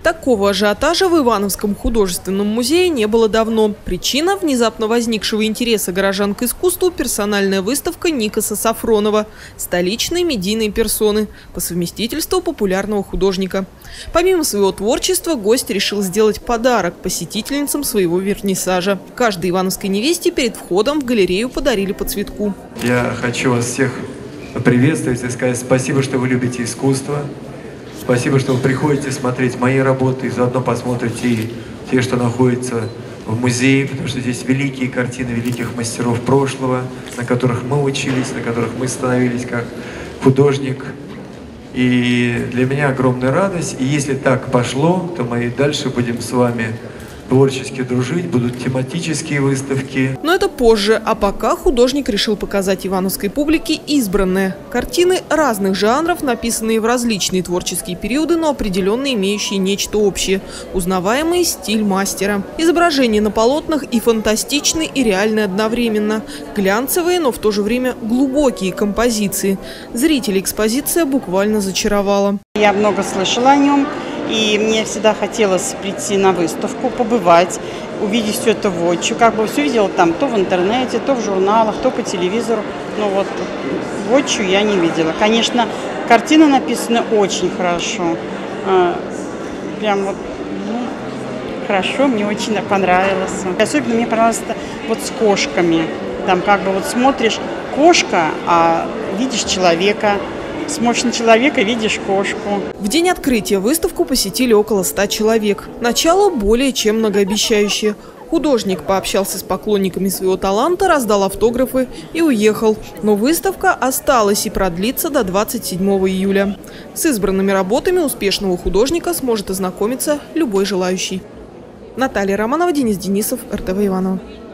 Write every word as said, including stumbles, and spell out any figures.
Такого ажиотажа в Ивановском художественном музее не было давно. Причина – внезапно возникшего интереса горожан к искусству персональная выставка Никаса Сафронова столичной медийной персоны, по совместительству популярного художника. Помимо своего творчества, гость решил сделать подарок посетительницам своего вернисажа. Каждой ивановской невесте перед входом в галерею подарили по цветку. Я хочу вас всех приветствовать и сказать спасибо, что вы любите искусство. Спасибо, что вы приходите смотреть мои работы и заодно посмотрите и те, что находятся в музее, потому что здесь великие картины великих мастеров прошлого, на которых мы учились, на которых мы становились как художник. И для меня огромная радость. И если так пошло, то мы и дальше будем с вами творчески дружить, будут тематические выставки. Но это позже, а пока художник решил показать ивановской публике избранные картины разных жанров, написанные в различные творческие периоды, но определенно имеющие нечто общее – узнаваемый стиль мастера. Изображения на полотнах и фантастичны, и реальны одновременно. Глянцевые, но в то же время глубокие композиции. Зрителей экспозиция буквально зачаровала. Я много слышала о нем. И мне всегда хотелось прийти на выставку, побывать, увидеть все это воочию. Как бы все видела там то в интернете, то в журналах, то по телевизору. Но вот воочию я не видела. Конечно, картина написана очень хорошо. Прям вот, ну, хорошо, мне очень понравилось. Особенно мне понравилось вот с кошками. Там как бы вот смотришь кошка, а видишь человека. Смотришь на человека, видишь кошку. В день открытия выставку посетили около ста человек. Начало более чем многообещающее. Художник пообщался с поклонниками своего таланта, раздал автографы и уехал. Но выставка осталась и продлится до двадцать седьмого июля. С избранными работами успешного художника сможет ознакомиться любой желающий. Наталья Романова, Денис Денисов, эр тэ вэ Иваново.